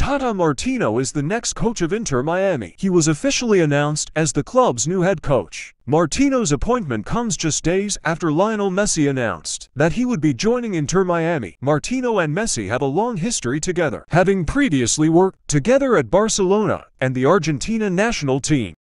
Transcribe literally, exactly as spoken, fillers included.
Tata Martino is the next coach of Inter Miami. He was officially announced as the club's new head coach. Martino's appointment comes just days after Lionel Messi announced that he would be joining Inter Miami. Martino and Messi have a long history together, having previously worked together at Barcelona and the Argentina national team.